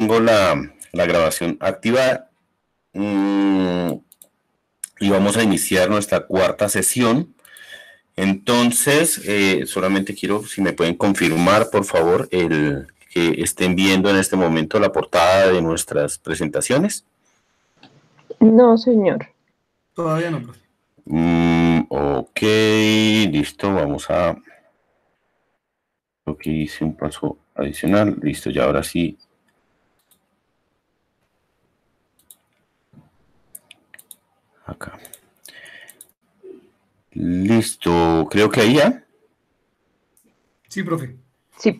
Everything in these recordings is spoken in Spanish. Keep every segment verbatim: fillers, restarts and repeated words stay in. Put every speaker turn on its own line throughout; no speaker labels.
tengo la, la grabación activada mm, y vamos a iniciar nuestra cuarta sesión. Entonces, eh, solamente quiero, si me pueden confirmar, por favor, el que estén viendo en este momento la portada de nuestras presentaciones.
No, señor.
Todavía no, profe.
Mm, ok, listo, vamos a... Creo que hice un paso adicional, listo, ya ahora sí. Acá. Listo, creo que ahí ya.
Sí, profe.
Sí.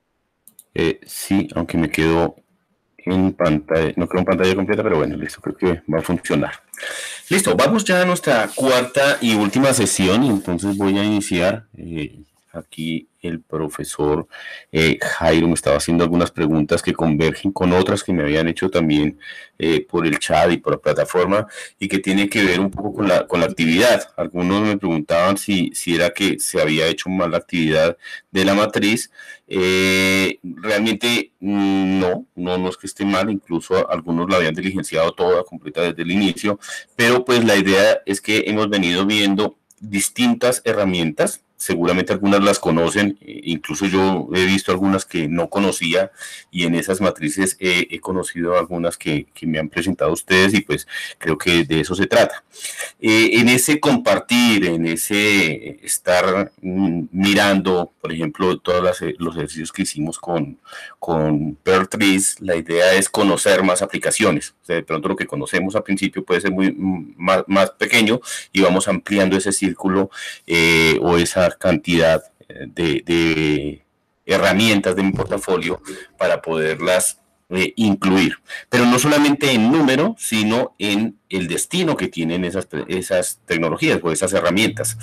Eh, sí, aunque me quedo en pantalla, no quedo en pantalla completa, pero bueno, listo, creo que va a funcionar. Listo, vamos ya a nuestra cuarta y última sesión, y entonces voy a iniciar. Eh, aquí el profesor eh, Jairo me estaba haciendo algunas preguntas que convergen con otras que me habían hecho también eh, por el chat y por la plataforma, y que tiene que ver un poco con la, con la actividad. Algunos me preguntaban si, si era que se había hecho mal la actividad de la matriz. Eh, realmente no, no, no es que esté mal, incluso algunos la habían diligenciado toda completa desde el inicio, pero pues la idea es que hemos venido viendo distintas herramientas. Seguramente algunas las conocen, incluso yo he visto algunas que no conocía, y en esas matrices eh, he conocido algunas que, que me han presentado ustedes, y pues creo que de eso se trata. Eh, en ese compartir, en ese estar mm, mirando, por ejemplo, todos las, los ejercicios que hicimos con, con Perl Trees, la idea es conocer más aplicaciones. O sea, de pronto lo que conocemos al principio puede ser muy más, más pequeño, y vamos ampliando ese círculo eh, o esa cantidad de, de herramientas de mi portafolio para poderlas eh, incluir, pero no solamente en número, sino en el destino que tienen esas, esas tecnologías o esas herramientas.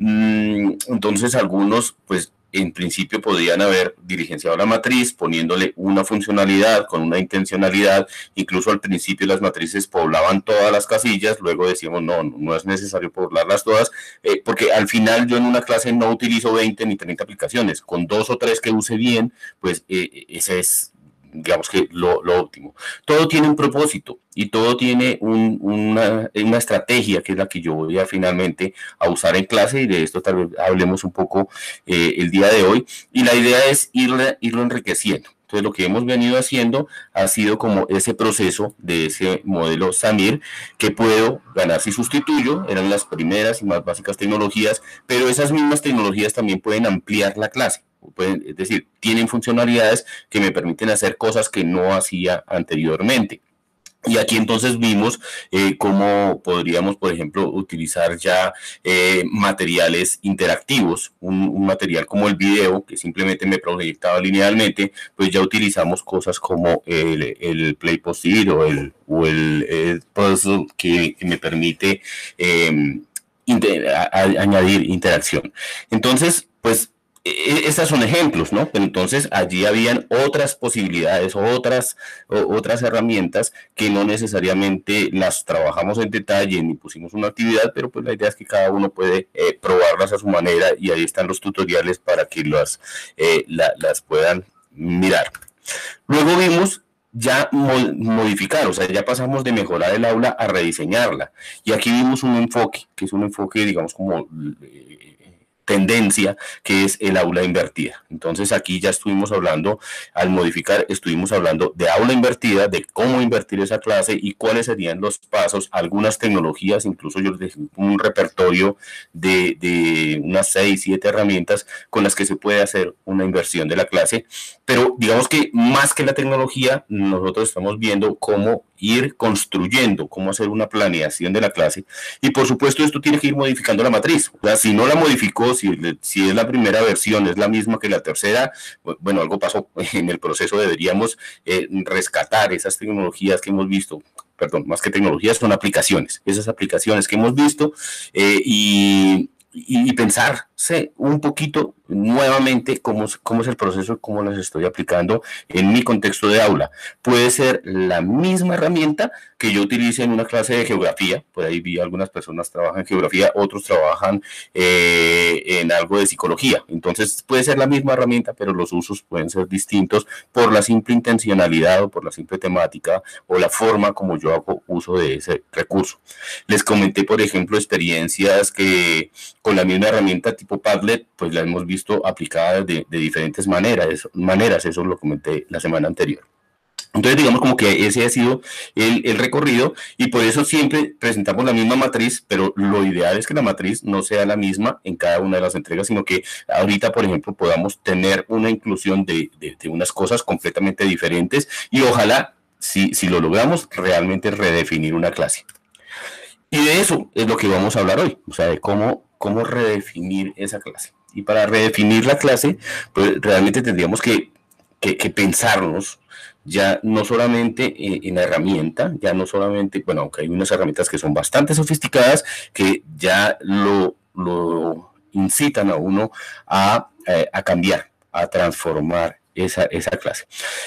Mm, entonces algunos, pues en principio podrían haber diligenciado la matriz poniéndole una funcionalidad con una intencionalidad. Incluso al principio las matrices poblaban todas las casillas, luego decíamos no, no es necesario poblarlas todas, eh, porque al final yo en una clase no utilizo veinte ni treinta aplicaciones, con dos o tres que use bien, pues eh, ese es, digamos que lo, lo óptimo. Todo tiene un propósito y todo tiene un, una, una estrategia que es la que yo voy a finalmente a usar en clase, y de esto tal vez hablemos un poco eh, el día de hoy, y la idea es irle, irlo enriqueciendo. Entonces lo que hemos venido haciendo ha sido como ese proceso de ese modelo Samir, que puedo ganar si sustituyo, eran las primeras y más básicas tecnologías, pero esas mismas tecnologías también pueden ampliar la clase. Pueden, es decir, tienen funcionalidades que me permiten hacer cosas que no hacía anteriormente. Y aquí entonces vimos eh, cómo podríamos, por ejemplo, utilizar ya eh, materiales interactivos, un, un material como el video, que simplemente me proyectaba linealmente, pues ya utilizamos cosas como el, el Play Post-it o el, o el, el puzzle que, que me permite eh, inter, a, a, añadir interacción. Entonces, pues, estos son ejemplos, ¿no? Pero entonces allí habían otras posibilidades, otras, otras herramientas que no necesariamente las trabajamos en detalle ni pusimos una actividad, pero pues la idea es que cada uno puede eh, probarlas a su manera, y ahí están los tutoriales para que las, eh, la, las puedan mirar. Luego vimos ya modificar, o sea, ya pasamos de mejorar el aula a rediseñarla, y aquí vimos un enfoque, que es un enfoque, digamos, como eh, tendencia, que es el aula invertida. Entonces aquí ya estuvimos hablando, al modificar, estuvimos hablando de aula invertida, de cómo invertir esa clase y cuáles serían los pasos, algunas tecnologías, incluso yo les dejé un repertorio de, de unas seis, siete herramientas con las que se puede hacer una inversión de la clase, pero digamos que más que la tecnología, nosotros estamos viendo cómo ir construyendo, cómo hacer una planeación de la clase, y por supuesto esto tiene que ir modificando la matriz. O sea, si no la modificó, si, si es la primera versión, es la misma que la tercera, bueno, algo pasó en el proceso. Deberíamos eh, rescatar esas tecnologías que hemos visto, perdón, más que tecnologías, son aplicaciones, esas aplicaciones que hemos visto, eh, y, y pensar sé un poquito nuevamente cómo, cómo es el proceso y cómo las estoy aplicando en mi contexto de aula. Puede ser la misma herramienta que yo utilice en una clase de geografía, por ahí vi algunas personas trabajan en geografía, otros trabajan eh, en algo de psicología, entonces puede ser la misma herramienta, pero los usos pueden ser distintos por la simple intencionalidad o por la simple temática o la forma como yo hago uso de ese recurso. Les comenté, por ejemplo, experiencias que con la misma herramienta tipo Padlet, pues la hemos visto aplicada de, de diferentes maneras, maneras, eso lo comenté la semana anterior. Entonces, digamos como que ese ha sido el, el recorrido y por eso siempre presentamos la misma matriz, pero lo ideal es que la matriz no sea la misma en cada una de las entregas, sino que ahorita, por ejemplo, podamos tener una inclusión de, de, de unas cosas completamente diferentes y ojalá, si, si lo logramos, realmente redefinir una clase. Y de eso es lo que vamos a hablar hoy, o sea, de cómo, cómo redefinir esa clase. Y para redefinir la clase, pues realmente tendríamos que, que, que pensarnos ya no solamente en la herramienta, ya no solamente, bueno, aunque hay unas herramientas que son bastante sofisticadas, que ya lo, lo incitan a uno a, a cambiar, a transformar esa, esa clase.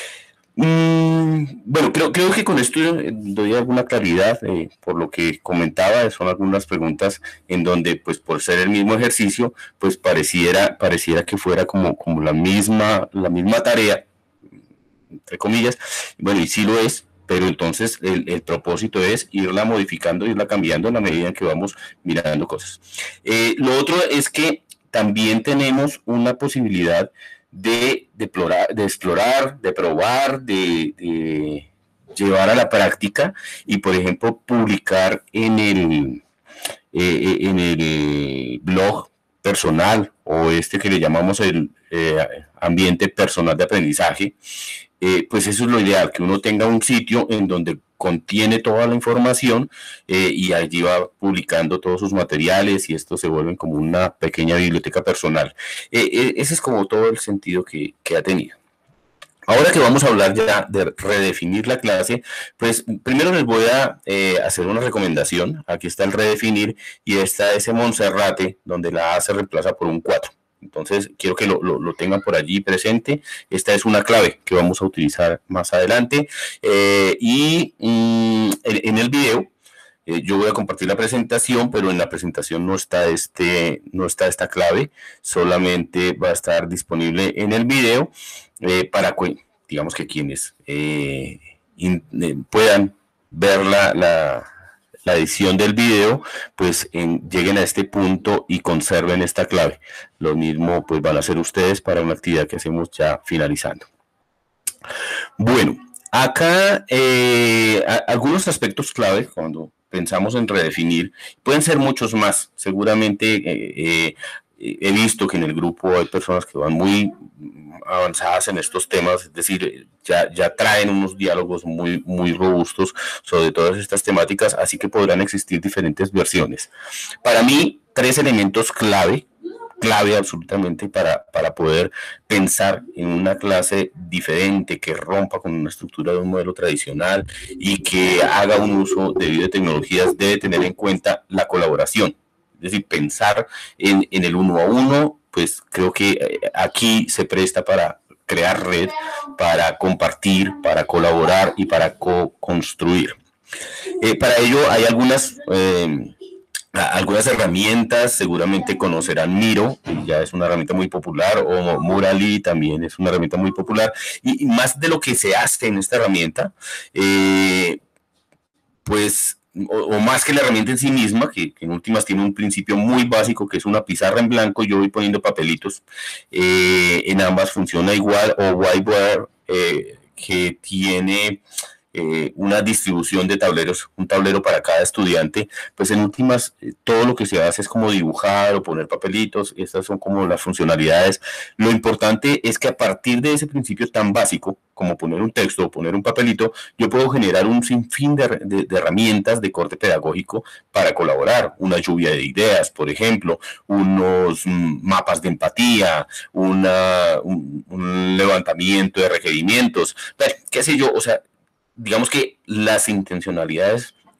Mm, bueno, creo, creo que con esto doy alguna claridad, eh, por lo que comentaba, son algunas preguntas en donde, pues por ser el mismo ejercicio, pues pareciera, pareciera que fuera como, como la misma, la misma tarea, entre comillas, bueno, y sí lo es, pero entonces el, el propósito es irla modificando, irla cambiando en la medida en que vamos mirando cosas. Eh, lo otro es que también tenemos una posibilidad de, de, explorar, de explorar, de probar, de, de llevar a la práctica y, por ejemplo, publicar en el, eh, en el blog personal o este que le llamamos el eh, ambiente personal de aprendizaje. Eh, pues eso es lo ideal, que uno tenga un sitio en donde contiene toda la información eh, y allí va publicando todos sus materiales y esto se vuelve como una pequeña biblioteca personal. Eh, eh, ese es como todo el sentido que, que ha tenido. Ahora que vamos a hablar ya de redefinir la clase, pues primero les voy a eh, hacer una recomendación. Aquí está el redefinir y está ese Monserrate donde la A se reemplaza por un cuatro. Entonces, quiero que lo, lo, lo tengan por allí presente. Esta es una clave que vamos a utilizar más adelante. Eh, y mm, en, en el video, eh, yo voy a compartir la presentación, pero en la presentación no está, este, no está esta clave. Solamente va a estar disponible en el video eh, para que, digamos que quienes eh, in, eh, puedan ver la... la la edición del video, pues en, lleguen a este punto y conserven esta clave. Lo mismo pues van a hacer ustedes para una actividad que hacemos ya finalizando. Bueno, acá eh, a, algunos aspectos clave cuando pensamos en redefinir, pueden ser muchos más. Seguramente eh, eh, he visto que en el grupo hay personas que van muy avanzadas en estos temas, es decir, ya, ya traen unos diálogos muy, muy robustos sobre todas estas temáticas, así que podrán existir diferentes versiones. Para mí, tres elementos clave, clave absolutamente para, para poder pensar en una clase diferente, que rompa con una estructura de un modelo tradicional y que haga un uso debido a tecnologías, debe tener en cuenta la colaboración. Es decir, pensar en, en el uno a uno, pues creo que aquí se presta para crear red, para compartir, para colaborar y para co-construir. Eh, para ello hay algunas, eh, algunas herramientas, seguramente conocerán Miro, que ya es una herramienta muy popular, o Murali también es una herramienta muy popular, y, y más de lo que se hace en esta herramienta, eh, pues... O, o más que la herramienta en sí misma, que, que en últimas tiene un principio muy básico, que es una pizarra en blanco, yo voy poniendo papelitos, eh, en ambas funciona igual, o Whiteboard, eh, que tiene eh, una distribución de tableros, un tablero para cada estudiante, pues en últimas eh, todo lo que se hace es como dibujar o poner papelitos, estas son como las funcionalidades. Lo importante es que a partir de ese principio tan básico, como poner un texto o poner un papelito, yo puedo generar un sinfín de, de, de herramientas de corte pedagógico para colaborar, una lluvia de ideas, por ejemplo, unos mm, mapas de empatía, una, un, un levantamiento de requerimientos, pero, qué sé yo, o sea, digamos que las intencionalidades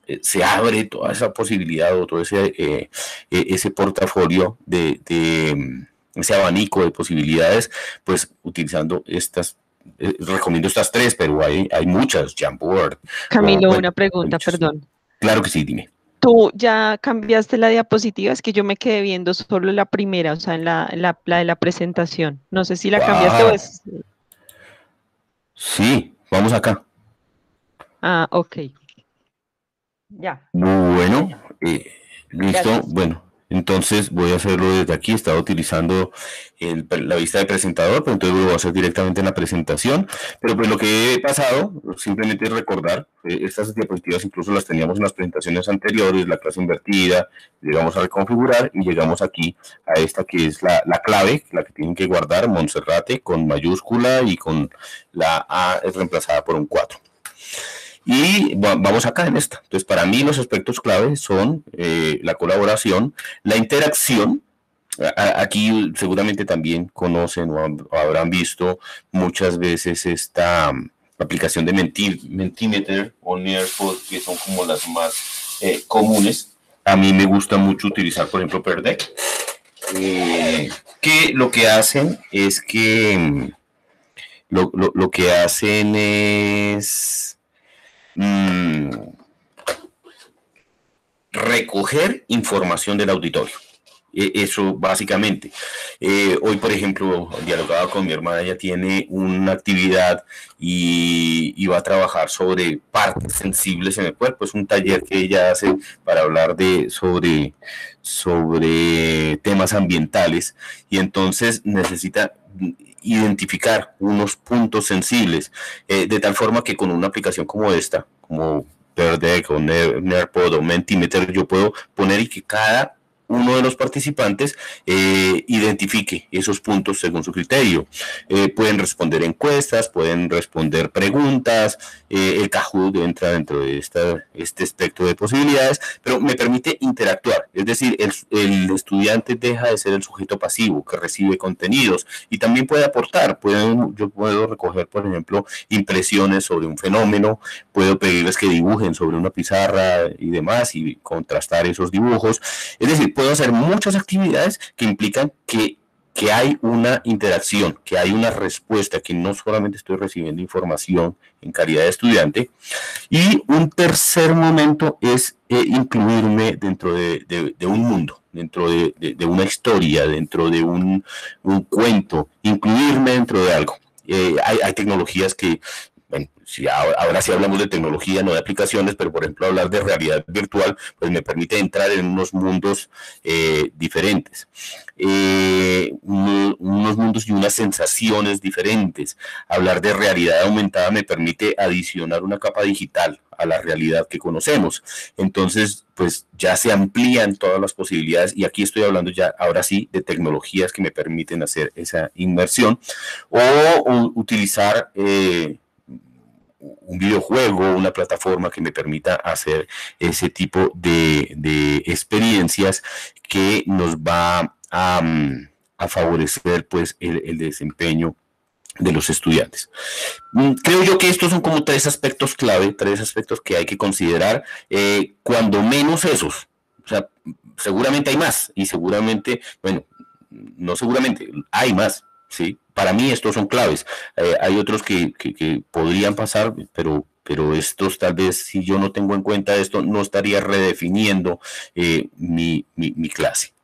eh, se abre toda esa posibilidad o todo ese, eh, ese portafolio de, de ese abanico de posibilidades, pues utilizando estas, eh, recomiendo estas tres, pero hay, hay muchas, Jamboard.
Camilo,
O, bueno,
una pregunta,
muchas.
perdón.
Claro que sí, dime.
¿Tú ya cambiaste la diapositiva? Es que yo me quedé viendo solo la primera, o sea, en la, la, la de la presentación. No sé si la cambiaste o
Ah,
es...
sí, vamos acá.
Ah, ok. Ya.
Bueno, eh, listo.
Gracias.
Bueno, entonces voy a hacerlo desde aquí. Estaba utilizando el- la vista de presentador, pero entonces lo voy a hacer directamente en la presentación. Pero pues lo que he pasado, simplemente es recordar, eh, estas diapositivas incluso las teníamos en las presentaciones anteriores, la clase invertida, llegamos a reconfigurar y llegamos aquí a esta que es la, la clave, la que tienen que guardar, Monserrate, con mayúscula y con la A es reemplazada por un cuatro. Y vamos acá en esta. Entonces, para mí los aspectos clave son eh, la colaboración, la interacción. A, aquí seguramente también conocen o, han, o habrán visto muchas veces esta um, aplicación de Menti, Mentimeter o Nearpod, que son como las más eh, comunes. A mí me gusta mucho utilizar, por ejemplo, Pear Deck, eh, que lo que hacen es que lo, lo, lo que hacen es Mm, recoger información del auditorio. Eso básicamente. Eh, hoy, por ejemplo, dialogaba con mi hermana, ella tiene una actividad y, y va a trabajar sobre partes sensibles en el cuerpo. Es un taller que ella hace para hablar de sobre, sobre temas ambientales y entonces necesita identificar unos puntos sensibles, eh, de tal forma que con una aplicación como esta, como Pear Deck o Nearpod o Mentimeter, yo puedo poner y que cada uno de los participantes eh, identifique esos puntos según su criterio. Eh, pueden responder encuestas, pueden responder preguntas, eh, el Kahoot entra dentro de esta, este espectro de posibilidades, pero me permite interactuar, es decir, el, el estudiante deja de ser el sujeto pasivo que recibe contenidos y también puede aportar. Pueden, yo puedo recoger, por ejemplo, impresiones sobre un fenómeno, puedo pedirles que dibujen sobre una pizarra y demás y contrastar esos dibujos. Es decir, puedo hacer muchas actividades que implican que, que hay una interacción, que hay una respuesta, que no solamente estoy recibiendo información en calidad de estudiante. Y un tercer momento es eh, incluirme dentro de, de, de un mundo, dentro de, de, de una historia, dentro de un, un cuento, incluirme dentro de algo. Eh, hay, hay tecnologías que, bueno, si ahora, ahora sí hablamos de tecnología, no de aplicaciones, pero por ejemplo hablar de realidad virtual, pues me permite entrar en unos mundos eh, diferentes, eh, uno, unos mundos y unas sensaciones diferentes. Hablar de realidad aumentada me permite adicionar una capa digital a la realidad que conocemos. Entonces, pues ya se amplían todas las posibilidades y aquí estoy hablando ya, ahora sí, de tecnologías que me permiten hacer esa inmersión o, o utilizar eh, un videojuego, una plataforma que me permita hacer ese tipo de, de experiencias que nos va a, a favorecer pues el, el desempeño de los estudiantes. Creo yo que estos son como tres aspectos clave, tres aspectos que hay que considerar, eh, cuando menos esos. O sea, seguramente hay más y seguramente, bueno, no seguramente, hay más. ¿Sí? Para mí estos son claves. Eh, hay otros que, que, que podrían pasar, pero, pero estos tal vez si yo no tengo en cuenta esto, no estaría redefiniendo eh, mi, mi, mi clase.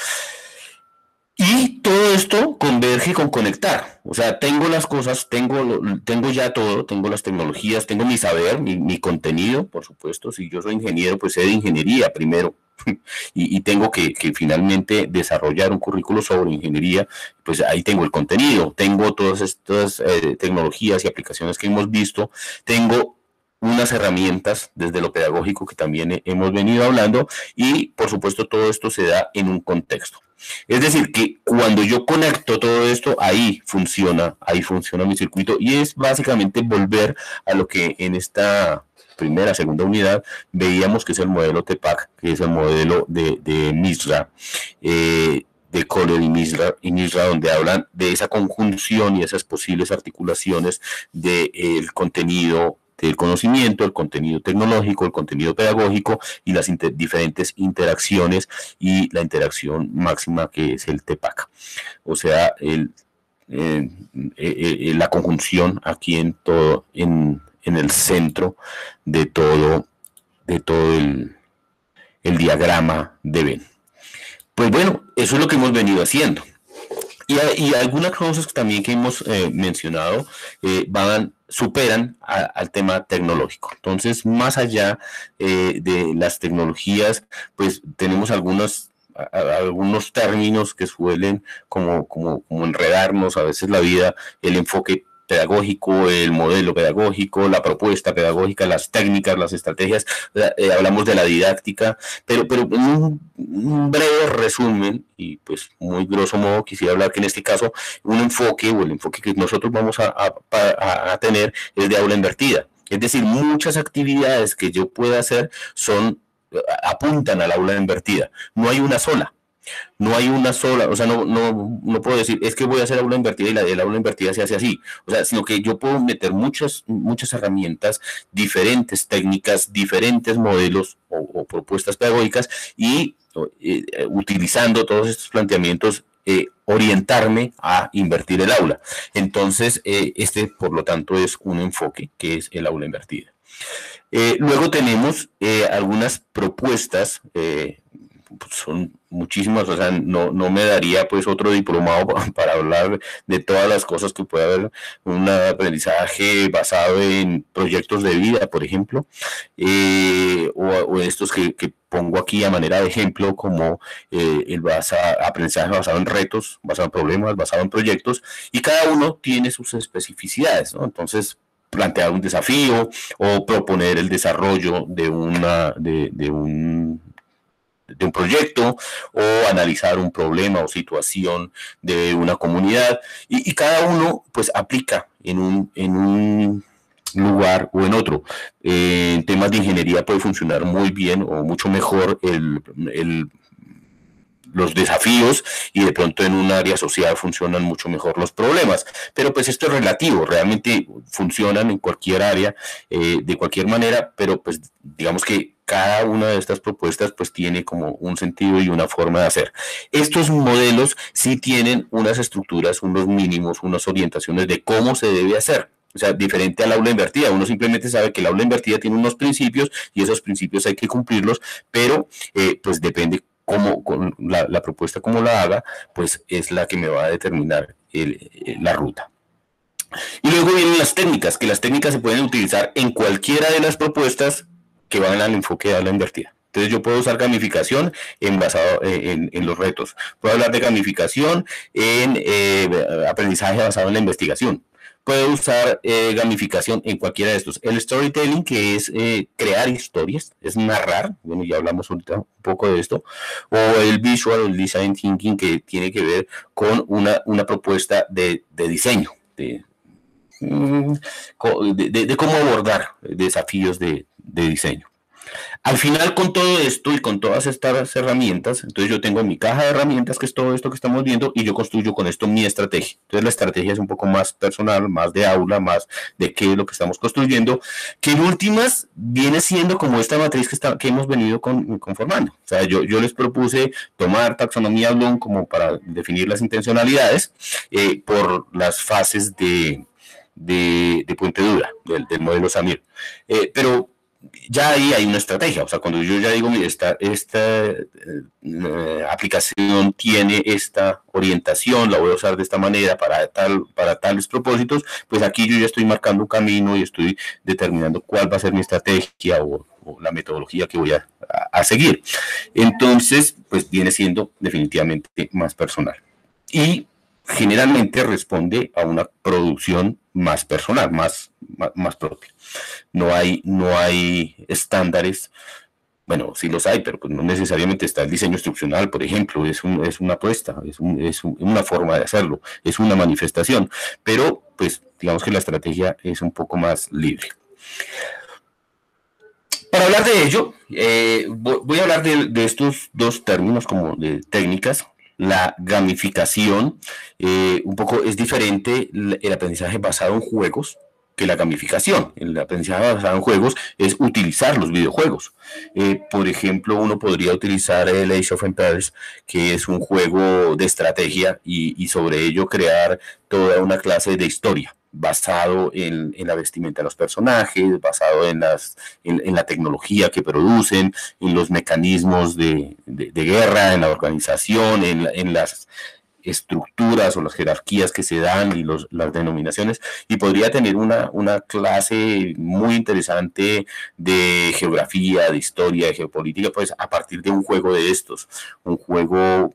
Y todo esto converge con conectar. O sea, tengo las cosas, tengo, tengo ya todo, tengo las tecnologías, tengo mi saber, mi, mi contenido, por supuesto. Si yo soy ingeniero, pues sé de ingeniería primero. y, y tengo que, que finalmente desarrollar un currículo sobre ingeniería, pues ahí tengo el contenido, tengo todas estas eh, tecnologías y aplicaciones que hemos visto, tengo unas herramientas desde lo pedagógico que también hemos venido hablando y por supuesto todo esto se da en un contexto. Es decir, que cuando yo conecto todo esto, ahí funciona, ahí funciona mi circuito y es básicamente volver a lo que en esta primera, segunda unidad veíamos que es el modelo T P A C, que es el modelo de, de Misra, eh, de Kohler y Misra, y Misra, donde hablan de esa conjunción y esas posibles articulaciones del contenido del conocimiento, el contenido tecnológico, el contenido pedagógico y las inter diferentes interacciones y la interacción máxima que es el TEPACA. O sea, el, eh, eh, eh, la conjunción aquí en todo, en, en el centro de todo, de todo el, el diagrama de Venn. Pues bueno, eso es lo que hemos venido haciendo. Y, y algunas cosas también que hemos eh, mencionado eh, van, superan a, al tema tecnológico. Entonces, más allá eh, de las tecnologías, pues tenemos algunos, a, a, algunos términos que suelen como, como, como enredarnos a veces la vida, el enfoque pedagógico, el modelo pedagógico, la propuesta pedagógica, las técnicas, las estrategias, eh, hablamos de la didáctica, pero, pero en un, un breve resumen, y pues muy grosso modo quisiera hablar que en este caso un enfoque o el enfoque que nosotros vamos a, a, a tener es de aula invertida, es decir, muchas actividades que yo pueda hacer son, apuntan al aula invertida, no hay una sola. No hay una sola, o sea, no, no, no puedo decir, es que voy a hacer aula invertida y la de la aula invertida se hace así, o sea, sino que yo puedo meter muchas, muchas herramientas, diferentes técnicas, diferentes modelos o, o propuestas pedagógicas y eh, utilizando todos estos planteamientos, eh, orientarme a invertir el aula. Entonces, eh, este, por lo tanto, es un enfoque que es el aula invertida. Eh, luego tenemos eh, algunas propuestas, eh, son muchísimas, o sea, no, no me daría pues otro diplomado para, para hablar de todas las cosas que puede haber, un aprendizaje basado en proyectos de vida, por ejemplo, eh, o, o estos que, que pongo aquí a manera de ejemplo, como eh, el basa, aprendizaje basado en retos, basado en problemas, basado en proyectos, y cada uno tiene sus especificidades, ¿no? Entonces, plantear un desafío o proponer el desarrollo de una, de, de un de un proyecto o analizar un problema o situación de una comunidad y, y cada uno pues aplica en un, en un lugar o en otro. Eh, en temas de ingeniería puede funcionar muy bien o mucho mejor el, el los desafíos y de pronto en un área social funcionan mucho mejor los problemas, pero pues esto es relativo, realmente funcionan en cualquier área, eh, de cualquier manera, pero pues digamos que cada una de estas propuestas pues tiene como un sentido y una forma de hacer. Estos modelos sí tienen unas estructuras, unos mínimos, unas orientaciones de cómo se debe hacer. O sea, diferente al aula invertida. Uno simplemente sabe que el aula invertida tiene unos principios y esos principios hay que cumplirlos, pero eh, pues depende cómo, con la, la propuesta como la haga, pues es la que me va a determinar el, el, la ruta. Y luego vienen las técnicas, que las técnicas se pueden utilizar en cualquiera de las propuestas que van al enfoque de aula invertida. Entonces yo puedo usar gamificación en, basado, en, en los retos. Puedo hablar de gamificación en eh, aprendizaje basado en la investigación. Puedo usar eh, gamificación en cualquiera de estos. El storytelling, que es eh, crear historias, es narrar, bueno, ya hablamos ahorita un poco de esto, o el visual, el design thinking, que tiene que ver con una, una propuesta de, de diseño, de, de, de, de cómo abordar desafíos de, de diseño. Al final, con todo esto y con todas estas herramientas, entonces yo tengo mi caja de herramientas, que es todo esto que estamos viendo, y yo construyo con esto mi estrategia. Entonces la estrategia es un poco más personal, más de aula, más de qué es lo que estamos construyendo, que en últimas viene siendo como esta matriz que, está, que hemos venido con, conformando. O sea, yo, yo les propuse tomar taxonomía Bloom como para definir las intencionalidades eh, por las fases de, de, de Puente Dura, del, del modelo Samir. Eh, pero ya ahí hay una estrategia, o sea, cuando yo ya digo, mira, esta, esta eh, aplicación tiene esta orientación, la voy a usar de esta manera para, tal, para tales propósitos, pues aquí yo ya estoy marcando un camino y estoy determinando cuál va a ser mi estrategia o, o la metodología que voy a, a, a seguir. Entonces, pues viene siendo definitivamente más personal. Y generalmente responde a una producción más personal, más, más, más propia. No hay, no hay estándares, bueno, sí los hay, pero pues no necesariamente está el diseño instruccional, por ejemplo, es, un, es una apuesta, es, un, es un, una forma de hacerlo, es una manifestación, pero pues digamos que la estrategia es un poco más libre. Para hablar de ello, eh, voy a hablar de, de estos dos términos como de técnicas. La gamificación, eh, un poco es diferente, el aprendizaje basado en juegos, que la gamificación. El aprendizaje basado en juegos es utilizar los videojuegos. Eh, por ejemplo, uno podría utilizar el Age of Empires, que es un juego de estrategia, y, y sobre ello crear toda una clase de historia basado en, en la vestimenta de los personajes, basado en, las, en, en la tecnología que producen, en los mecanismos de, de, de guerra, en la organización, en, en las estructuras o las jerarquías que se dan y los, las denominaciones, y podría tener una, una clase muy interesante de geografía, de historia, de geopolítica, pues a partir de un juego de estos, un juego,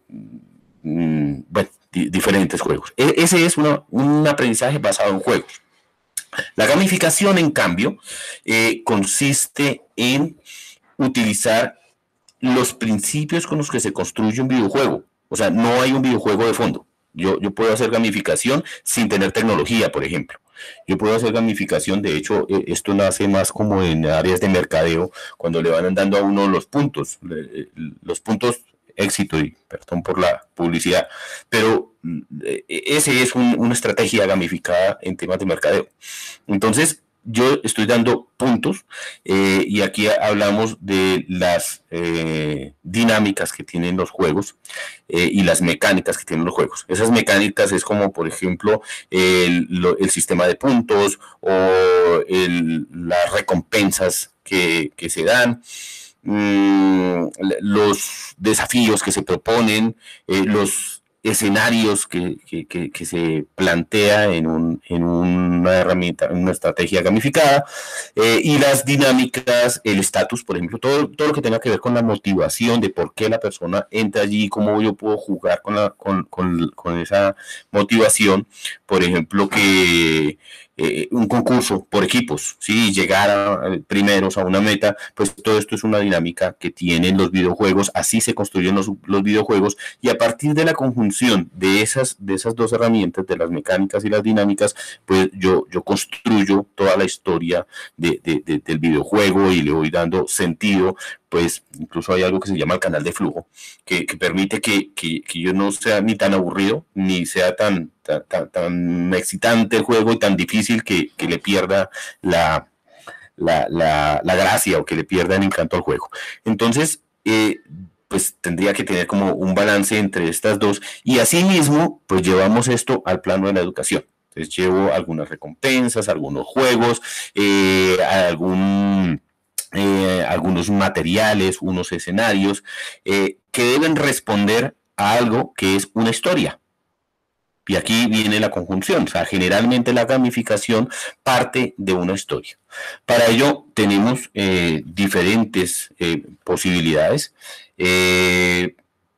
mmm, bueno, di diferentes juegos. E ese es una, un aprendizaje basado en juegos. La gamificación, en cambio, eh, consiste en utilizar los principios con los que se construye un videojuego. O sea, no hay un videojuego de fondo. Yo, yo puedo hacer gamificación sin tener tecnología, por ejemplo. Yo puedo hacer gamificación, de hecho, esto nace más como en áreas de mercadeo, cuando le van dando a uno los puntos, los puntos éxito, y perdón por la publicidad, pero ese es un, una estrategia gamificada en temas de mercadeo. Entonces, yo estoy dando puntos eh, y aquí hablamos de las eh, dinámicas que tienen los juegos eh, y las mecánicas que tienen los juegos. Esas mecánicas es como, por ejemplo, el, lo, el sistema de puntos o el, las recompensas que, que se dan, mmm, los desafíos que se proponen, eh, los escenarios que, que, que, que se plantea en, un, en una herramienta, en una estrategia gamificada, eh, y las dinámicas, el estatus, por ejemplo, todo, todo lo que tenga que ver con la motivación de por qué la persona entra allí, cómo yo puedo jugar con, la, con, con, con esa motivación. Por ejemplo, que eh, un concurso por equipos, ¿sí? Llegar a, a primeros a una meta, pues todo esto es una dinámica que tienen los videojuegos, así se construyen los, los videojuegos, y a partir de la conjunción de esas, de esas dos herramientas, de las mecánicas y las dinámicas, pues yo, yo construyo toda la historia de, de, de, del videojuego y le voy dando sentido. Pues incluso hay algo que se llama el canal de flujo, que, que permite que, que, que yo no sea ni tan aburrido, ni sea tan, tan, tan, tan excitante el juego y tan difícil que, que le pierda la, la, la, la gracia o que le pierda el encanto al juego. Entonces, eh, pues tendría que tener como un balance entre estas dos, y asimismo, pues llevamos esto al plano de la educación. Entonces llevo algunas recompensas, algunos juegos, eh, algún... Eh, algunos materiales, unos escenarios eh, que deben responder a algo que es una historia. Y aquí viene la conjunción, o sea, generalmente la gamificación parte de una historia. Para ello tenemos eh, diferentes eh, posibilidades. Eh,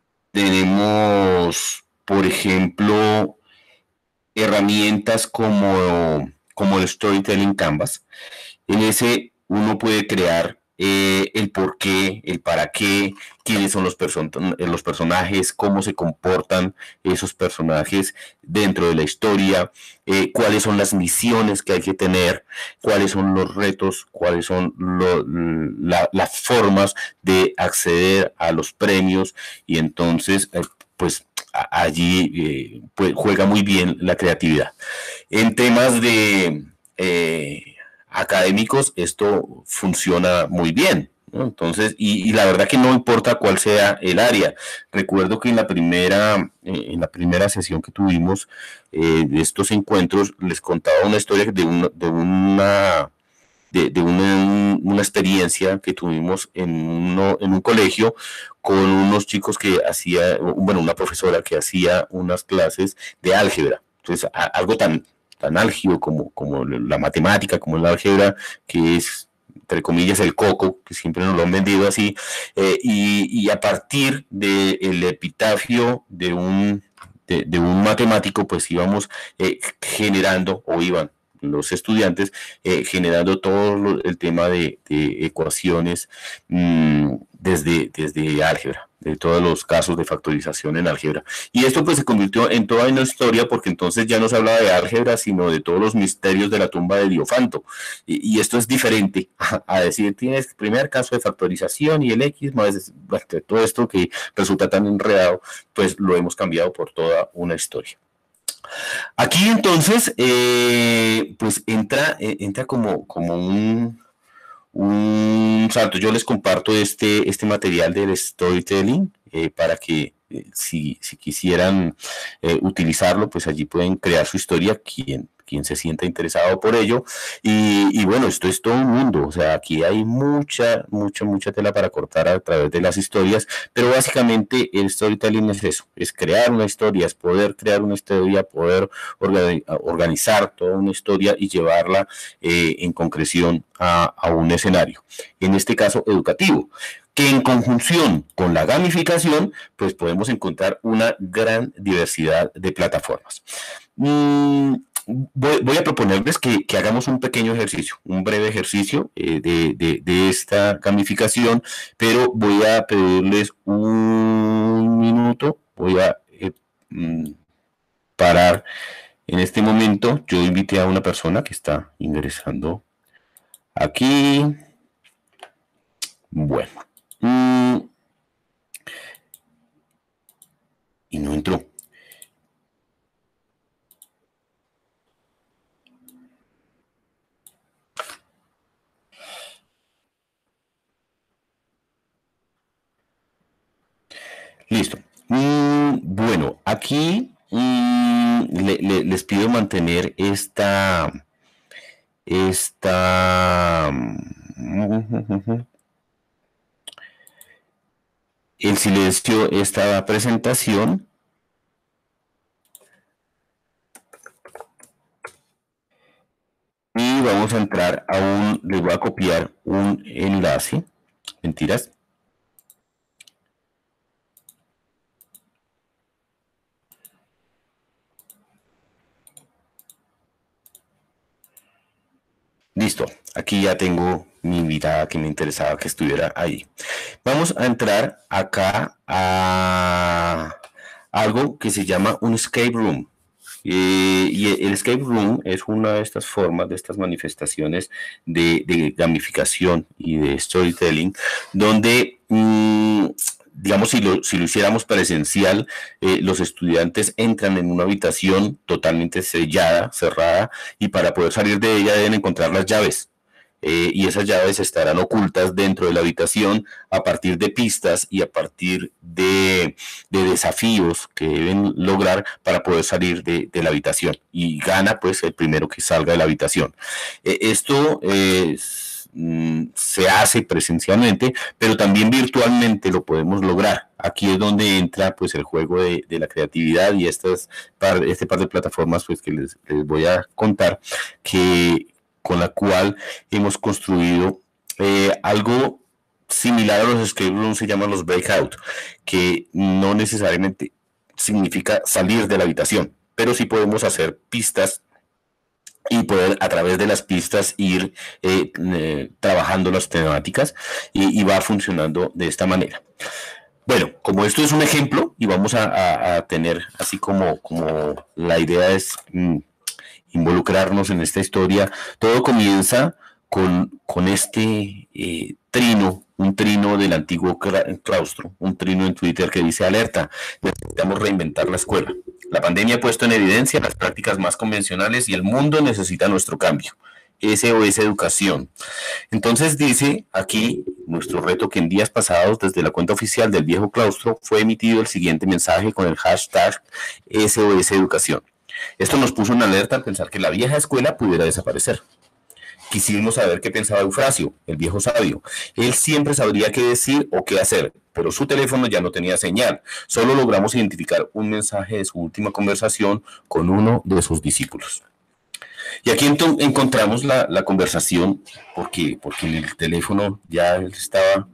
tenemos, por ejemplo, herramientas como, como el Storytelling Canvas. En ese uno puede crear eh, el por qué, el para qué, quiénes son los, person los personajes, cómo se comportan esos personajes dentro de la historia, eh, cuáles son las misiones que hay que tener, cuáles son los retos, cuáles son lo, la, las formas de acceder a los premios, y entonces, eh, pues, allí eh, pues, juega muy bien la creatividad. En temas de... Eh, académicos, esto funciona muy bien, ¿no? Entonces, y, y la verdad que no importa cuál sea el área. Recuerdo que en la primera, eh, en la primera sesión que tuvimos eh, de estos encuentros, les contaba una historia de una, de una, de, de una, una experiencia que tuvimos en, uno, en un colegio con unos chicos que hacía, bueno, una profesora que hacía unas clases de álgebra. Entonces, a, algo tan tan álgido como, como la matemática, como el álgebra, que es, entre comillas, el coco, que siempre nos lo han vendido así, eh, y, y a partir del epitafio de un, de, de un matemático, pues íbamos eh, generando, o iban los estudiantes, eh, generando todo lo, el tema de, de ecuaciones mmm, desde, desde álgebra, de todos los casos de factorización en álgebra. Y esto pues se convirtió en toda una historia, porque entonces ya no se hablaba de álgebra, sino de todos los misterios de la tumba de Diofanto. Y, y esto es diferente a, a decir, tienes el primer caso de factorización y el X, más todo esto que resulta tan enredado, pues lo hemos cambiado por toda una historia. Aquí entonces, eh, pues entra, eh, entra como, como un, un salto. Yo les comparto este, este material del storytelling eh, para que eh, si, si quisieran eh, utilizarlo, pues allí pueden crear su historia, quien, quien se sienta interesado por ello. Y, y bueno, esto es todo un mundo, o sea, aquí hay mucha, mucha, mucha tela para cortar a través de las historias, pero básicamente el storytelling es eso, es crear una historia, es poder crear una historia, poder organi- organizar toda una historia y llevarla eh, en concreción a, a un escenario, en este caso educativo, que en conjunción con la gamificación, pues podemos encontrar una gran diversidad de plataformas. Mm, voy, voy, a proponerles que, que, hagamos un pequeño ejercicio, un breve ejercicio eh, de, de, de esta gamificación, pero voy a pedirles un minuto, voy a eh, parar en este momento. Yo invité a una persona que está ingresando aquí. Bueno. Mm, y no entró. Listo. Mm, bueno, aquí mm, le, le, les pido mantener esta, esta, el silencio, esta presentación. Y vamos a entrar a un, les voy a copiar un enlace, mentiras. Listo, aquí ya tengo mi invitada que me interesaba que estuviera ahí. Vamos a entrar acá a algo que se llama un escape room. Eh, y el escape room es una de estas formas, de estas manifestaciones de, de gamificación y de storytelling, donde, mmm, digamos, si lo, si lo hiciéramos presencial, eh, los estudiantes entran en una habitación totalmente sellada, cerrada, y para poder salir de ella deben encontrar las llaves. Eh, y esas llaves estarán ocultas dentro de la habitación a partir de pistas y a partir de, de desafíos que deben lograr para poder salir de, de la habitación, y gana pues el primero que salga de la habitación. Eh, esto es, mm, se hace presencialmente, pero también virtualmente lo podemos lograr. Aquí es donde entra pues el juego de, de la creatividad y estas par, este par de plataformas pues que les, les voy a contar, que con la cual hemos construido eh, algo similar a los escape rooms, se llaman los breakout, que no necesariamente significa salir de la habitación, pero sí podemos hacer pistas y poder a través de las pistas ir eh, eh, trabajando las temáticas, y, y va funcionando de esta manera. Bueno, como esto es un ejemplo y vamos a, a, a tener así como, como la idea es mmm, involucrarnos en esta historia, todo comienza con, con este eh, trino, un trino del antiguo claustro, un trino en Twitter que dice: alerta, necesitamos reinventar la escuela. La pandemia ha puesto en evidencia las prácticas más convencionales y el mundo necesita nuestro cambio. S O S Educación. Entonces dice aquí nuestro reto que en días pasados desde la cuenta oficial del viejo claustro fue emitido el siguiente mensaje con el hashtag S O S Educación. Esto nos puso en alerta al pensar que la vieja escuela pudiera desaparecer. Quisimos saber qué pensaba Eufrasio, el viejo sabio. Él siempre sabría qué decir o qué hacer, pero su teléfono ya no tenía señal. Solo logramos identificar un mensaje de su última conversación con uno de sus discípulos. Y aquí encontramos la, la conversación, porque, porque en el teléfono ya él estaba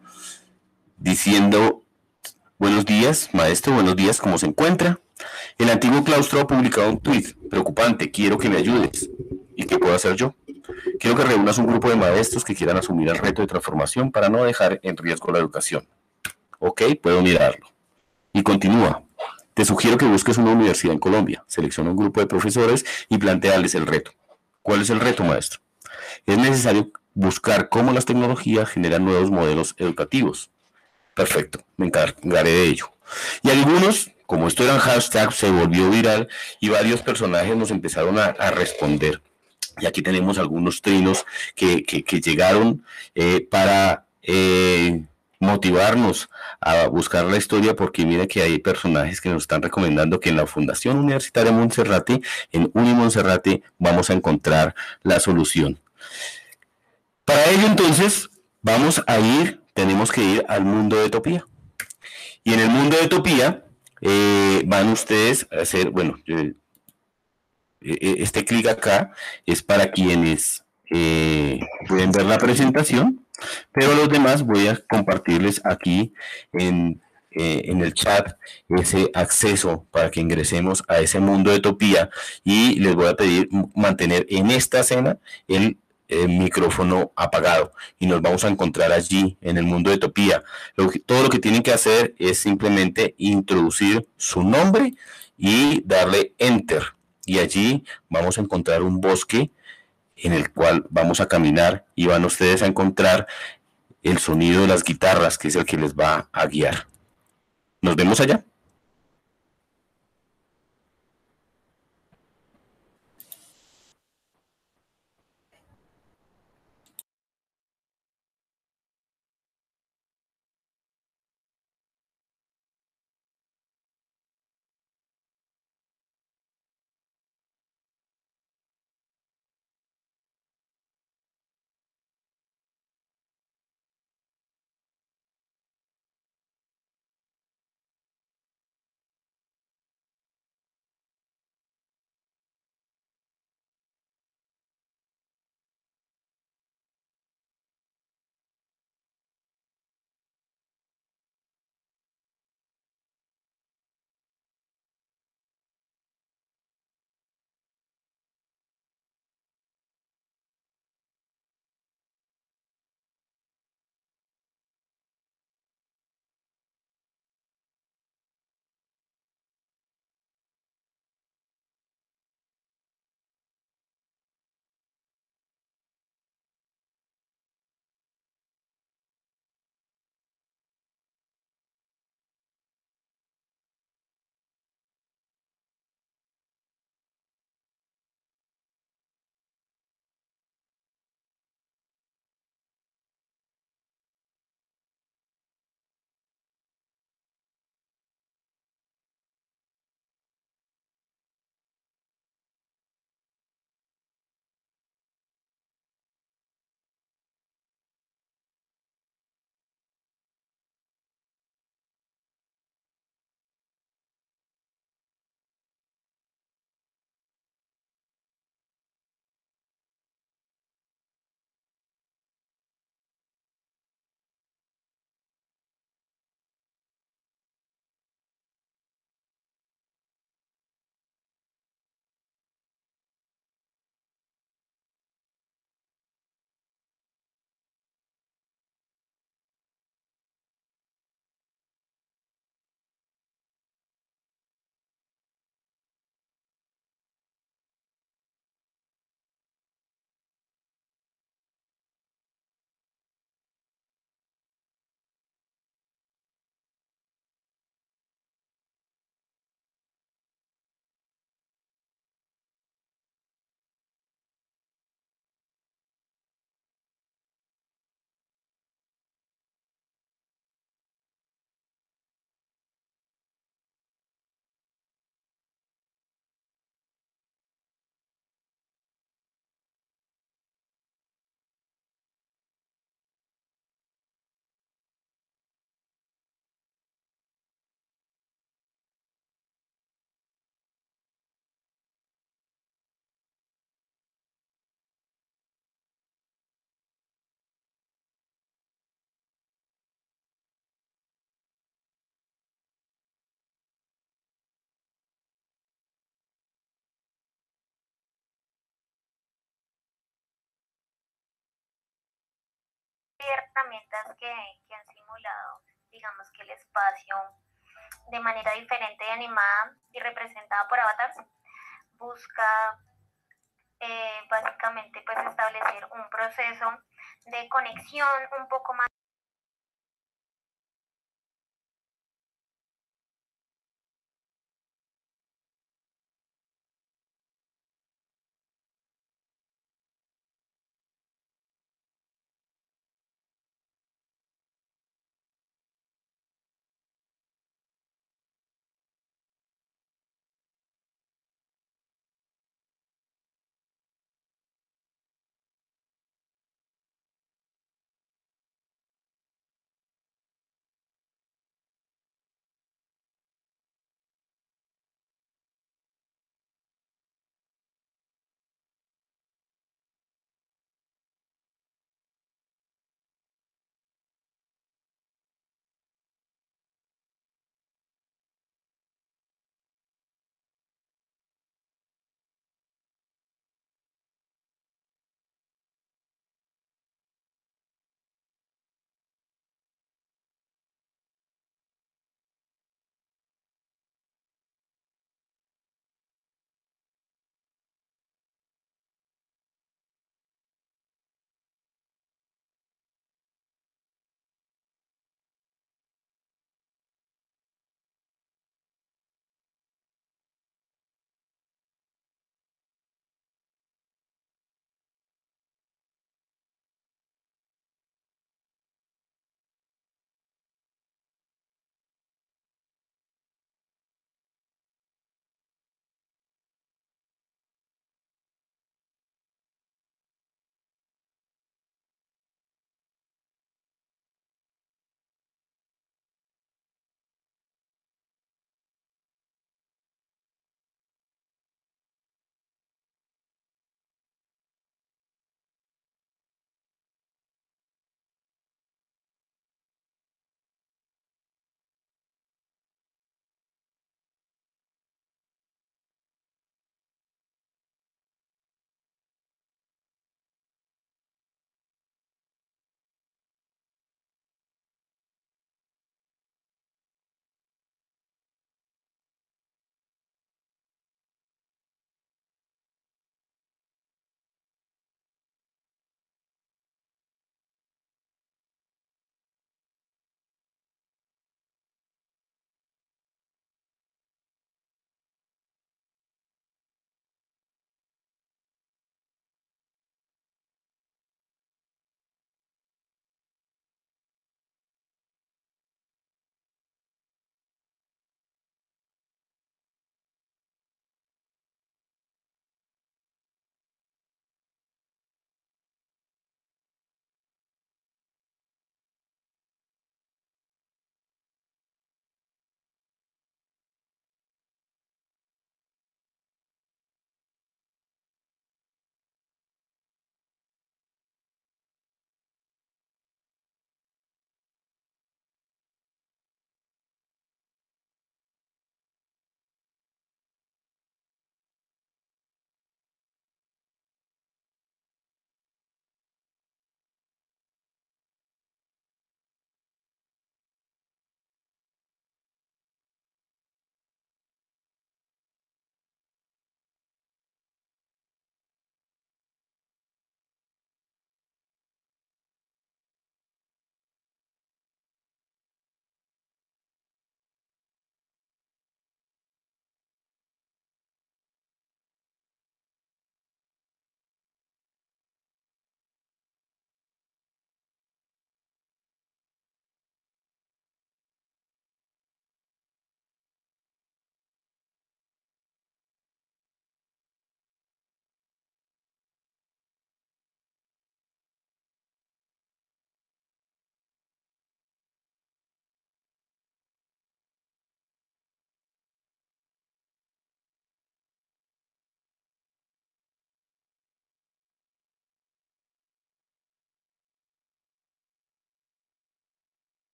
diciendo: buenos días, maestro, buenos días, ¿cómo se encuentra? El antiguo claustro ha publicado un tuit preocupante: quiero que me ayudes. ¿Y qué puedo hacer yo? Quiero que reúnas un grupo de maestros que quieran asumir el reto de transformación para no dejar en riesgo la educación. Ok, puedo mirarlo. Y continúa: te sugiero que busques una universidad en Colombia. Selecciona un grupo de profesores y plantéales el reto. ¿Cuál es el reto, maestro? Es necesario buscar cómo las tecnologías generan nuevos modelos educativos. Perfecto, me encargaré de ello. Y algunos como esto eran hashtags, se volvió viral y varios personajes nos empezaron a, a responder. Y aquí tenemos algunos trinos que, que, que llegaron eh, para eh, motivarnos a buscar la historia, porque mira que hay personajes que nos están recomendando que en la Fundación Universitaria Monserrate, en Unimonserrate, vamos a encontrar la solución. Para ello, entonces, vamos a ir, tenemos que ir al mundo de Topía. Y en el mundo de Topía eh, van ustedes a hacer, bueno, eh, este clic acá es para quienes eh, pueden ver la presentación, pero los demás voy a compartirles aquí en, eh, en el chat ese acceso para que ingresemos a ese mundo de Topía, y les voy a pedir mantener en esta escena el el micrófono apagado y nos vamos a encontrar allí en el mundo de Topía. Lo que, todo lo que tienen que hacer es simplemente introducir su nombre y darle enter, y allí vamos a encontrar un bosque en el cual vamos a caminar y van ustedes a encontrar el sonido de las guitarras, que es el que les va a guiar. Nos vemos allá.
Herramientas que, que han simulado, digamos que el espacio de manera diferente y animada y representada por avatars, busca eh, básicamente pues establecer un proceso de conexión un poco más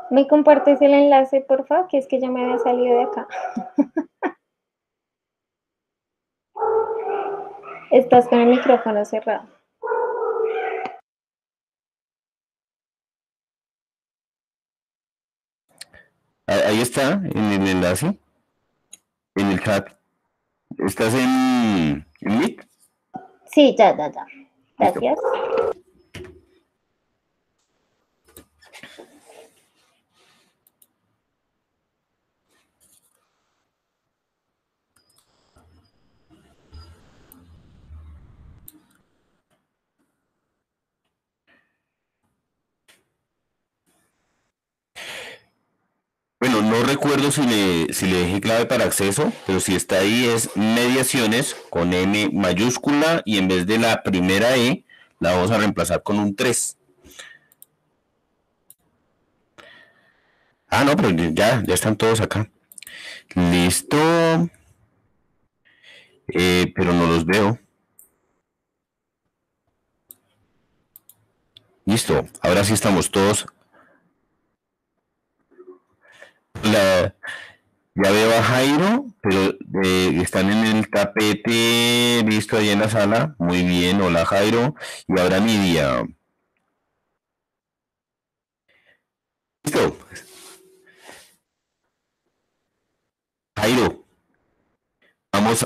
¿Me compartes el enlace, por favor? Que es que ya me había salido de acá. Estás con el micrófono cerrado.
Ahí está, en el enlace, en el chat. ¿Estás en, en Meet?
Sí, ya, ya, ya. Gracias.
Bueno, no recuerdo si le, si le dejé clave para acceso, pero si está ahí es mediaciones con M mayúscula y en vez de la primera E la vamos a reemplazar con un tres. Ah, no, pero ya, ya están todos acá. Listo. Eh, pero no los veo. Listo. Ahora sí estamos todos. La, ya veo a Jairo, pero eh, están en el tapete. Listo, ahí en la sala. Muy bien. Hola, Jairo. Y ahora Nidia. Listo. Jairo. Vamos.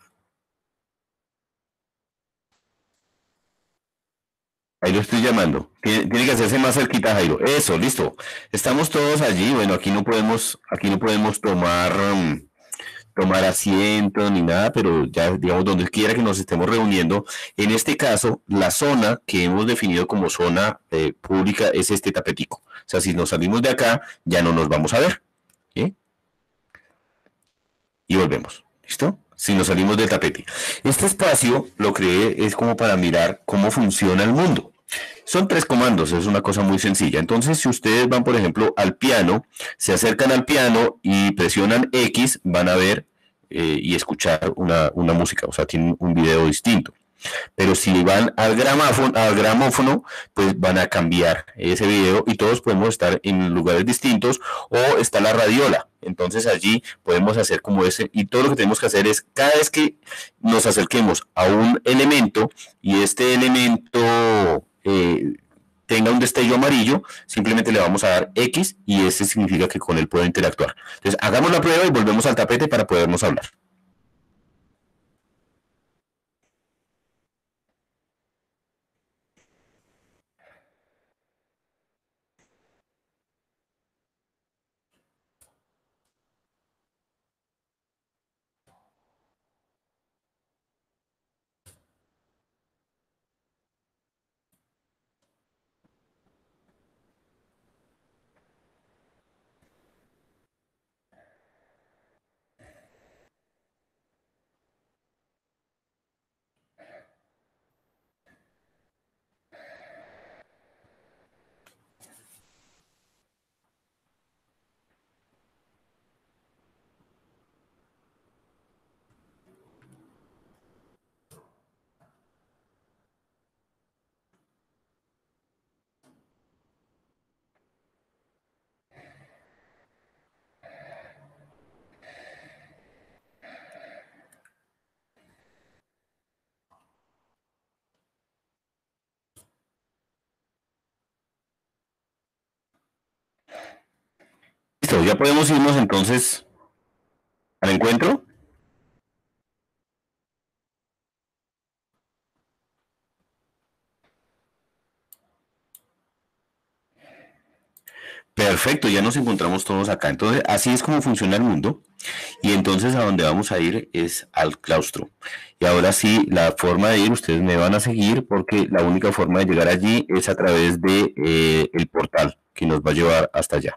Ahí lo estoy llamando. Tiene, tiene que hacerse más cerquita, Jairo. Eso, listo. Estamos todos allí. Bueno, aquí no podemos, aquí no podemos tomar, um, tomar asiento ni nada, pero ya, digamos, donde quiera que nos estemos reuniendo. En este caso, la zona que hemos definido como zona eh, pública es este tapetico. O sea, si nos salimos de acá, ya no nos vamos a ver. ¿Sí? Y volvemos. ¿Listo? Si nos salimos del tapete. Este espacio lo creé es como para mirar cómo funciona el mundo. Son tres comandos, es una cosa muy sencilla. Entonces, si ustedes van, por ejemplo, al piano, se acercan al piano y presionan X, van a ver eh, y escuchar una, una música, o sea, tienen un video distinto. Pero si van al gramófono, al gramófono, pues van a cambiar ese video y todos podemos estar en lugares distintos o está la radiola. Entonces allí podemos hacer como ese y todo lo que tenemos que hacer es cada vez que nos acerquemos a un elemento y este elemento eh, tenga un destello amarillo, simplemente le vamos a dar X y ese significa que con él puedo interactuar. Entonces hagamos la prueba y volvemos al tapete para podernos hablar. Listo, ya podemos irnos entonces al encuentro. Perfecto, ya nos encontramos todos acá. Entonces, así es como funciona el mundo. Y entonces a donde vamos a ir es al claustro. Y ahora sí, la forma de ir, ustedes me van a seguir porque la única forma de llegar allí es a través de eh, el portal que nos va a llevar hasta allá.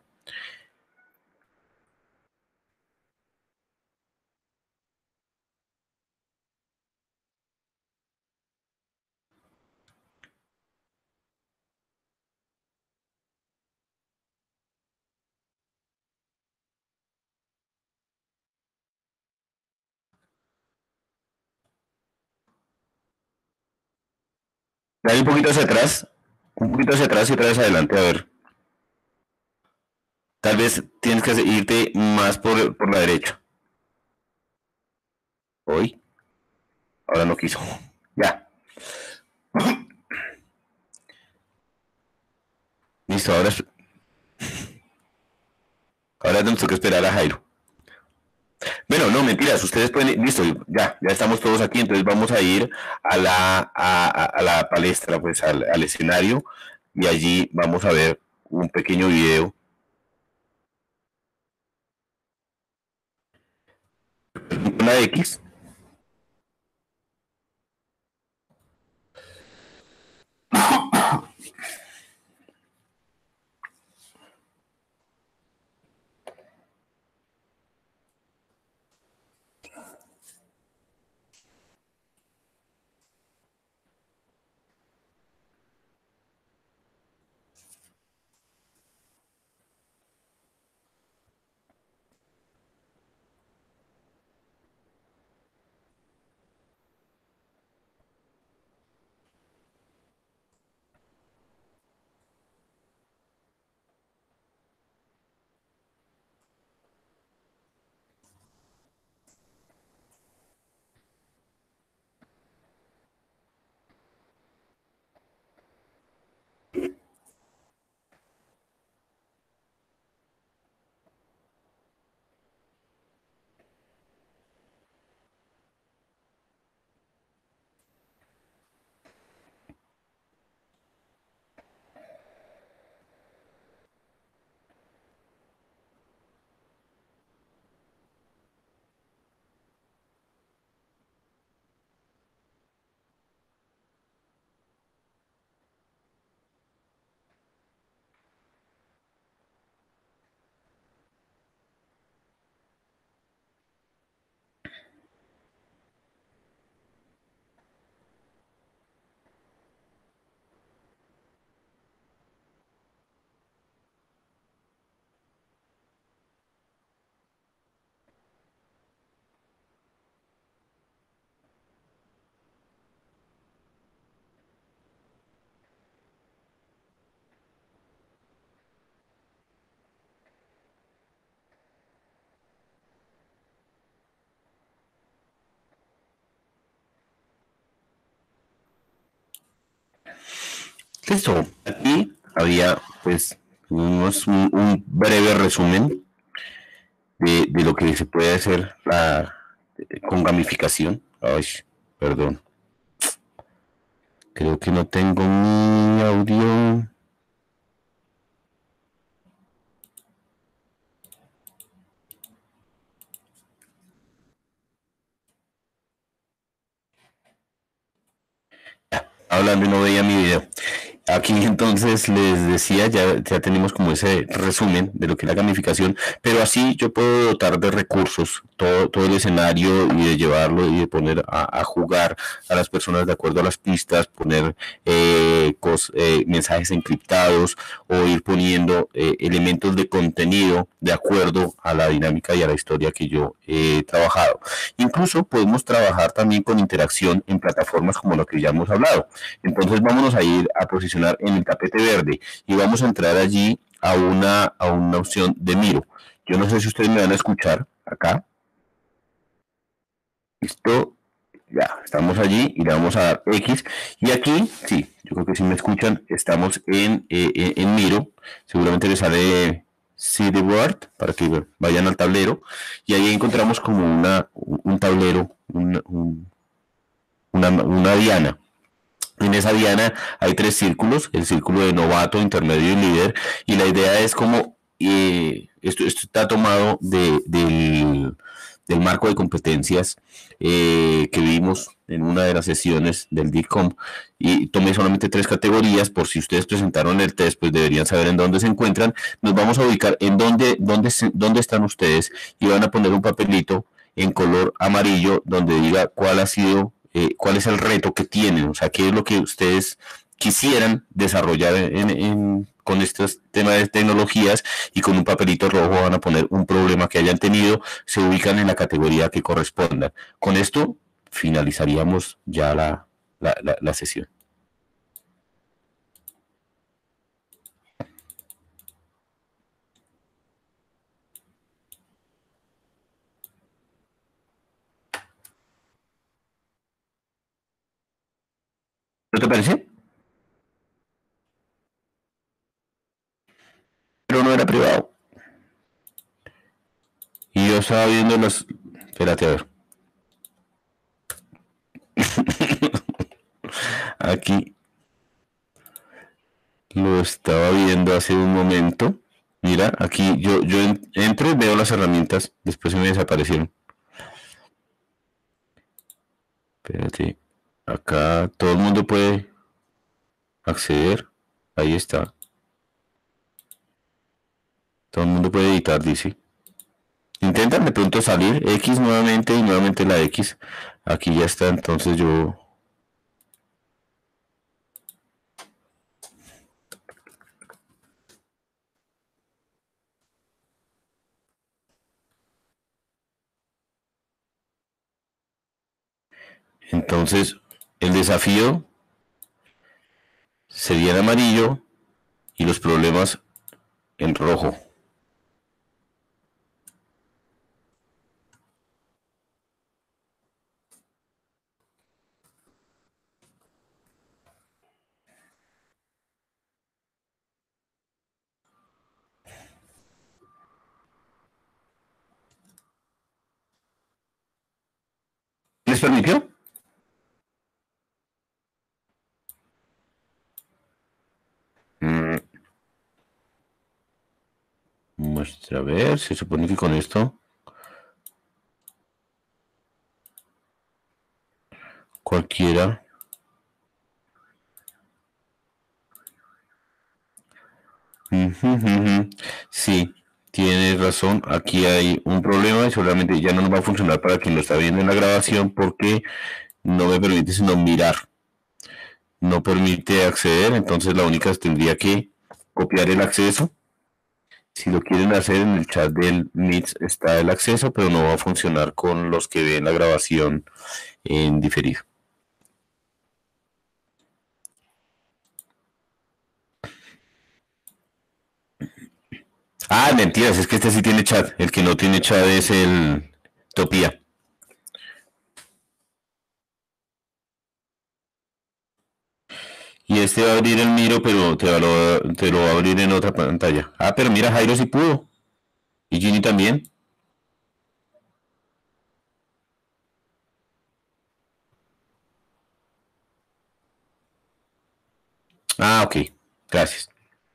Dale un poquito hacia atrás, un poquito hacia atrás y otra vez adelante, a ver. Tal vez tienes que irte más por, por la derecha. Hoy. Ahora no quiso. Ya. Listo, ahora, ahora tenemos que esperar a Jairo. Bueno, no, mentiras, ustedes pueden, listo, ya, ya estamos todos aquí, entonces vamos a ir a la, a, a, a la palestra, pues al, al escenario, y allí vamos a ver un pequeño video. Una X. Listo, aquí había pues unos, un, un breve resumen de, de lo que se puede hacer la, con gamificación. Ay, perdón. Creo que no tengo mi audio. Hablando y no veía mi video. Aquí entonces les decía, ya, ya tenemos como ese resumen de lo que es la gamificación, pero así yo puedo dotar de recursos todo, todo el escenario y de llevarlo y de poner a, a jugar a las personas de acuerdo a las pistas, poner eh, cos, eh, mensajes encriptados o ir poniendo eh, elementos de contenido de acuerdo a la dinámica y a la historia que yo he trabajado. Incluso podemos trabajar también con interacción en plataformas como lo que ya hemos hablado. Entonces vámonos a ir a posicionar en el tapete verde y vamos a entrar allí a una, a una opción de Miro. Yo no sé si ustedes me van a escuchar acá. Listo. Ya, estamos allí y le vamos a dar X. Y aquí, sí, yo creo que si me escuchan, estamos en, eh, en Miro. Seguramente les sale See the Board para que vayan al tablero. Y ahí encontramos como una, un tablero, un, un, una, una diana. En esa diana hay tres círculos, el círculo de novato, intermedio y líder, y la idea es como, eh, esto, esto está tomado de, del, del marco de competencias eh, que vimos en una de las sesiones del D I C O M, y tomé solamente tres categorías, por si ustedes presentaron el test, pues deberían saber en dónde se encuentran. Nos vamos a ubicar en dónde, dónde, dónde están ustedes, y van a poner un papelito en color amarillo donde diga cuál ha sido Eh, cuál es el reto que tienen, o sea, qué es lo que ustedes quisieran desarrollar en, en, con estos temas de tecnologías, y con un papelito rojo van a poner un problema que hayan tenido, se ubican en la categoría que corresponda. Con esto finalizaríamos ya la, la, la, la sesión. ¿No te parece? Pero no era privado. Y yo estaba viendo los... Espérate a ver. Aquí lo estaba viendo hace un momento. Mira, aquí yo, yo entro y veo las herramientas. Después se me desaparecieron. Espérate. Acá todo el mundo puede acceder. Ahí está. Todo el mundo puede editar, dice. Intentan de pronto salir. X nuevamente y nuevamente la X. Aquí ya está, entonces yo... Entonces, el desafío sería en amarillo y los problemas en rojo. ¿Les permitió? Mm. Muestra a ver, se supone que con esto cualquiera. Uh-huh, uh-huh. Sí, tienes razón. Aquí hay un problema y seguramente ya no nos va a funcionar para quien lo está viendo en la grabación porque no me permite sino mirar. No permite acceder, entonces la única tendría que copiar el acceso. Si lo quieren hacer en el chat del Meet está el acceso, pero no va a funcionar con los que ven la grabación en diferido. Ah, mentiras, es que este sí tiene chat. El que no tiene chat es el Topía. Y este va a abrir el Miro, pero te lo, te lo va a abrir en otra pantalla. Ah, pero mira, Jairo sí pudo. Y Ginny también. Ah, ok. Gracias.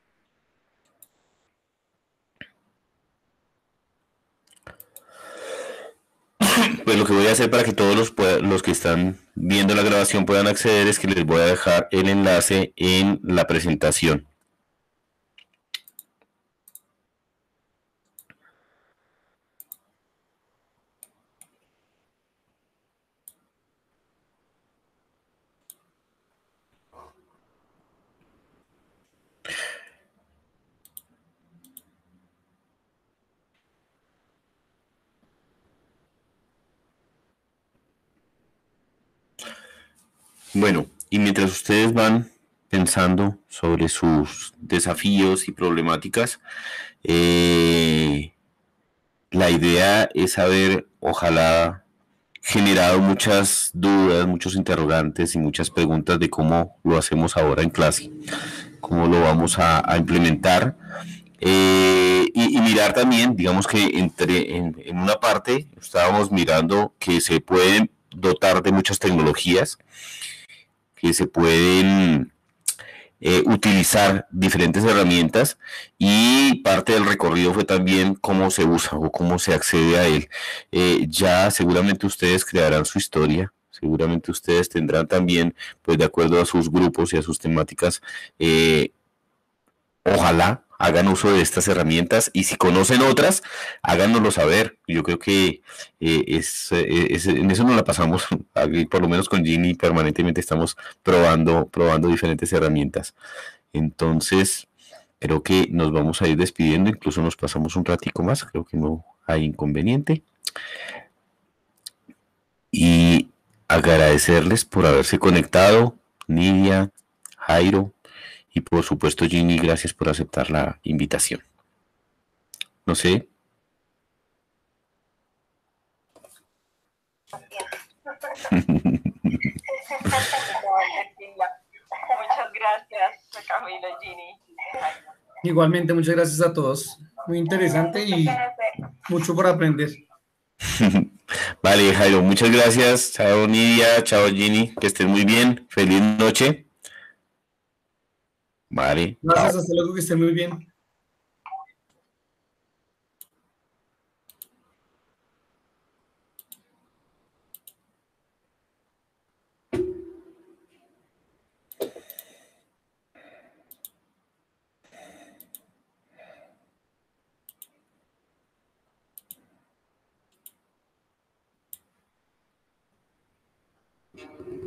Pues lo que voy a hacer para que todos los, los que están viendo la grabación puedan acceder es que les voy a dejar el enlace en la presentación. Bueno, y mientras ustedes van pensando sobre sus desafíos y problemáticas, eh, la idea es haber, ojalá, generado muchas dudas, muchos interrogantes y muchas preguntas de cómo lo hacemos ahora en clase, cómo lo vamos a, a implementar. Eh, y, y mirar también, digamos que entre en, en una parte estábamos mirando que se pueden dotar de muchas tecnologías, que se pueden eh, utilizar diferentes herramientas y parte del recorrido fue también cómo se usa o cómo se accede a él. Eh, ya seguramente ustedes crearán su historia, seguramente ustedes tendrán también, pues de acuerdo a sus grupos y a sus temáticas, eh, ojalá hagan uso de estas herramientas y si conocen otras, háganoslo saber. Yo creo que eh, es, es, en eso nos la pasamos, por lo menos con Ginny permanentemente estamos probando, probando diferentes herramientas. Entonces, creo que nos vamos a ir despidiendo, incluso nos pasamos un ratico más, creo que no hay inconveniente. Y agradecerles por haberse conectado, Nidia, Jairo, y por supuesto, Ginny, gracias por aceptar la invitación. No sé.
Igualmente, muchas gracias a todos. Muy interesante y mucho por aprender.
Vale, Jairo, muchas gracias. Chao, Nidia. Chao, Ginny. Que estés muy bien. Feliz noche. Vale.
Gracias, hasta luego, que estén muy bien.
Chao.